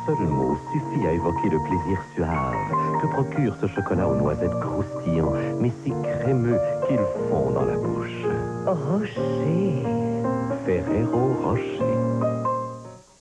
seul mot suffit à évoquer le plaisir suave que procure ce chocolat aux noisettes croustillant, mais si crémeux qu'il fond dans la bouche. Rocher. Ferrero Rocher.